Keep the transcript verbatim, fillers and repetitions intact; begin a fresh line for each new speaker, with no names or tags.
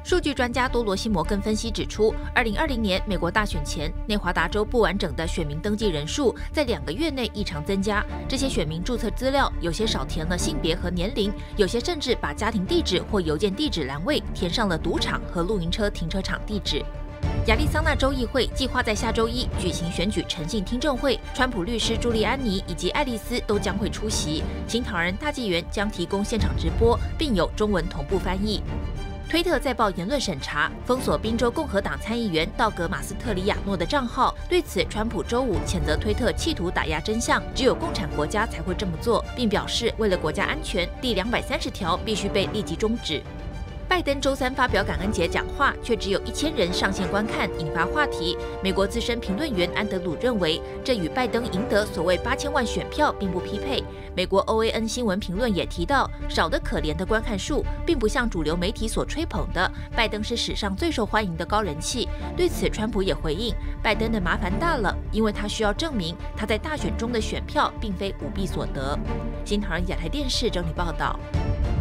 数据专家多罗西摩根分析指出，二零二零年美国大选前，内华达州不完整的选民登记人数在两个月内异常增加。这些选民注册资料有些少填了性别和年龄，有些甚至把家庭地址或邮件地址栏位填上了赌场和露营车停车场地址。亚利桑那州议会计划在下周一举行选举诚信听证会，川普律师朱利安尼以及爱丽丝都将会出席。新唐人大纪元将提供现场直播，并有中文同步翻译。推特再报言论审查，封锁宾州共和党参议员道格马斯特里亚诺的账号。对此，川普周五谴责推特企图打压真相，只有共产国家才会这么做，并表示为了国家安全，第两百三十条必须被立即终止。拜登周三发表感恩节讲话，却只有一千人上线观看，引发话题。美国资深评论员安德鲁认为，这与拜登赢得所谓八千万选票并不匹配。美国 O A N 新闻评论也提到，少得可怜的观看数，并不像主流媒体所吹捧的，拜登是史上最受欢迎的高人气。对此，川普也回应，拜登的麻烦大了，因为他需要证明他在大选中的选票并非舞弊所得。新唐人亚太电视整理报道。